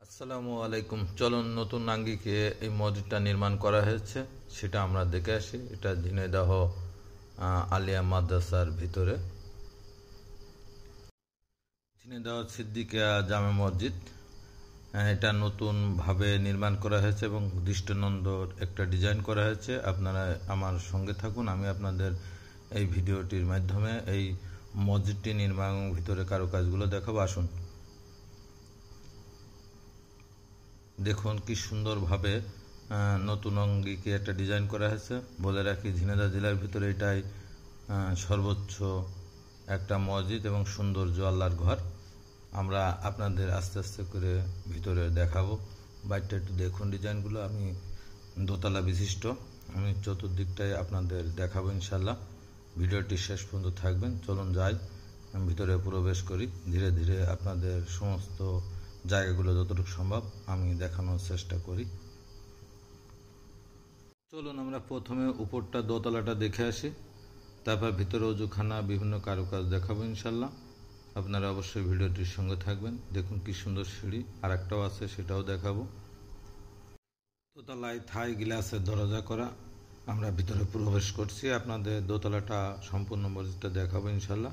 আসসালামু আলাইকুম। চলুন নতুন আঙ্গিকে এই মসজিদটা নির্মাণ করা হয়েছে সেটা আমরা দেখে আসি। এটা ঝিনাইদহ আলিয়া মাদ্রাসার ভিতরে, ঝিনাইদহ সিদ্দিকিয়া জামে মসজিদ। এটা নতুনভাবে নির্মাণ করা হয়েছে এবং দৃষ্টিনন্দন একটা ডিজাইন করা হয়েছে। আপনারা আমার সঙ্গে থাকুন, আমি আপনাদের এই ভিডিওটির মাধ্যমে এই মসজিদটি নির্মাণ ভিতরে কারুকাজগুলো দেখাবো। আসুন দেখুন কি সুন্দরভাবে নতুন অঙ্গিকে একটা ডিজাইন করা হয়েছে। বলে রাখি, ঝিনাইদহ জেলার ভিতরে এটাই সর্বোচ্চ একটা মসজিদ এবং সৌন্দর্য আল্লাহর ঘর। আমরা আপনাদের আস্তে আস্তে করে ভিতরে দেখাবো। বাইরটা একটু দেখুন, ডিজাইনগুলো আমি দোতলা বিশিষ্ট। আমি চতুর্দিকটাই আপনাদের দেখাবো ইনশাল্লাহ। ভিডিওটি শেষ পর্যন্ত থাকবেন। চলুন যাই, ভিতরে প্রবেশ করি। ধীরে ধীরে আপনাদের সমস্ত জায়গাগুলো যতটুকু সম্ভব আমি দেখানোর চেষ্টা করি। চলুন আমরা প্রথমে উপরটা দোতলাটা দেখে আসি, তারপর ভিতরে অজুখানা বিভিন্ন কারুকাজ দেখাবো ইনশাল্লাহ। আপনারা অবশ্যই ভিডিওটির সঙ্গে থাকবেন। দেখুন কি সুন্দর সিঁড়ি, আর একটাও আছে সেটাও দেখাবো। দোতলায় থাই গ্লাসের দরজা করা। আমরা ভিতরে প্রবেশ করছি, আপনাদের দোতলাটা সম্পূর্ণ মসজিদটা দেখাবো ইনশাল্লাহ।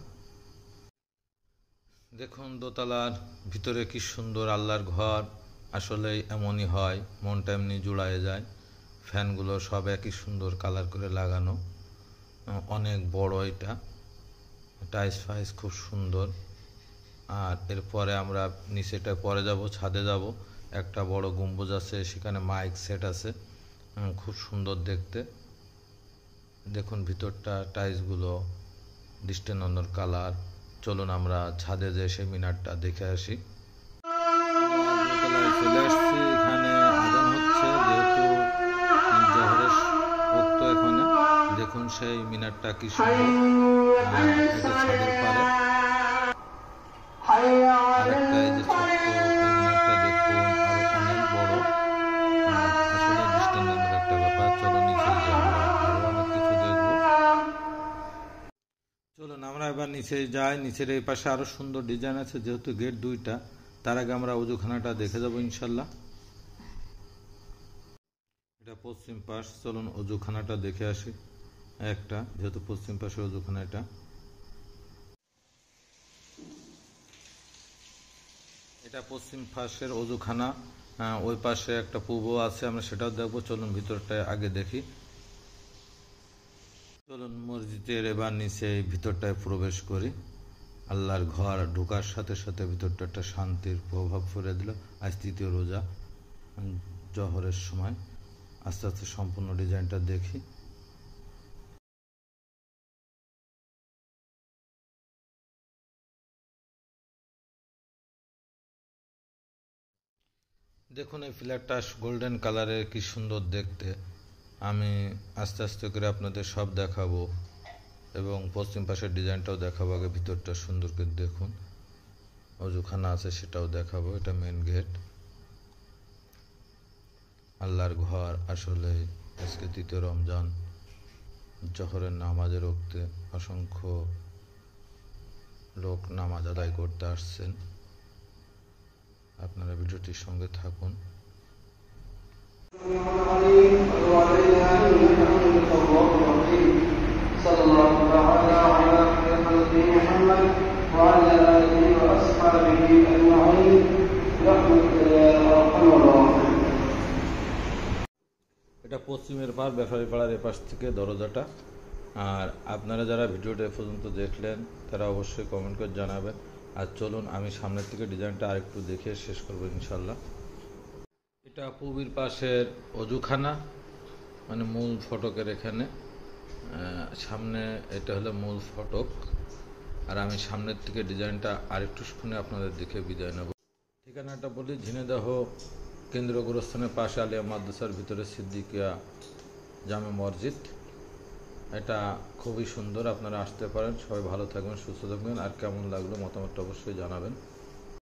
দেখুন দোতলার ভিতরে কি সুন্দর আল্লাহর ঘর। আসলে এমনই হয়, মনটা এমনি জুড়ায় যায়। ফ্যানগুলো সব একই সুন্দর কালার করে লাগানো, অনেক বড়। এটা টাইস ফাইস খুব সুন্দর। আর এরপরে আমরা নিচেটা পরে যাব, ছাদে যাব। একটা বড় গম্বুজ আছে, সেখানে মাইক সেট আছে, খুব সুন্দর দেখতে। দেখুন ভিতরটা টাইলসগুলো দৃষ্টিনন্দন কালার। চলুন আমরা ছাদে যে সেই মিনারটা দেখে আসি। চলে আসছি, এখানে আজান হচ্ছে যেহেতু জোহরের ওক্ত এখানে। দেখুন সেই মিনারটা কি সুন্দর, এটা ছাদের পারে। আরেকটা এই যে ছোট্ট মিনারটা দেখুন, আরো অনেক বড়। আসলে দৃষ্টান্তর একটা ব্যাপার। চলো নিচে যাই, আমরা আরো অনেক কিছু দেখবো। চলুন আমরা এবার নিচে যাই। নিচের এই পাশে আরো সুন্দর ডিজাইন আছে, যেহেতু গেট দুইটা। তার আগে আমরা অজুখানাটা দেখে যাবো ইনশাল্লাহ। এটা পশ্চিম পাশ। চলুন অজুখানাটা দেখে আসি একটা, যেহেতু পশ্চিম পাশে অজুখানা। এটা পশ্চিম পাশের অজুখানা। ওই পাশে একটা পূর্ব আছে, আমরা সেটাও দেখবো। চলুন ভিতরটা আগে দেখি। চলুন মসজিদের এবার নিচে ভিতরটায় প্রবেশ করি। আল্লাহর ঘর ঢোকার সাথে সাথে ভিতরটা একটা শান্তির প্রভাব ফেলে দিল। আজ তৃতীয় রোজা, জোহরের সময়। আস্তে আস্তে সম্পূর্ণ ডিজাইনটা দেখি। দেখুন এই ফ্ল্যাটটা গোল্ডেন কালারের, কি সুন্দর দেখতে। আমি আস্তে আস্তে করে আপনাদের সব দেখাবো এবং পশ্চিম পাশের ডিজাইনটাও দেখাবো। আগে ভিতরটা সুন্দর করে দেখুন, অজুখানা আছে সেটাও দেখাবো। এটা মেন গেট, আল্লাহর ঘর। আসলে আজকে তৃতীয় রমজান, জোহরের নামাজের ওক্তে অসংখ্য লোক নামাজ আদায় করতে আসছেন। আপনারা ভিডিওটির সঙ্গে থাকুন। এটা পশ্চিমের পাড়, ব্যাপারী পাড়ার এপাশ থেকে দরজাটা। আর আপনারা যারা ভিডিওটা এ পর্যন্ত দেখলেন তারা অবশ্যই কমেন্ট করে জানাবেন। আর চলুন আমি সামনের থেকে ডিজাইনটা আরেকটু দেখে শেষ করবো ইনশাল্লাহ। এটা পূর্বের পাশের অজুখানা, মানে মূল ফটকের এখানে সামনে। এটা হলো মূল ফটক। আর আমি সামনের থেকে ডিজাইনটা আরেকটু শুনে আপনাদের দেখে বিদায় নেব। ঠিকানাটা বলি, ঝিনাইদহ কেন্দ্রীয় গোরস্থানের পাশে আলিয়া মাদ্রাসার ভিতরে সিদ্দিকিয়া জামে মসজিদ। এটা খুবই সুন্দর, আপনারা আসতে পারেন। সবাই ভালো থাকবেন, সুস্থ থাকবেন। আর কেমন লাগলো মতামতটা অবশ্যই জানাবেন।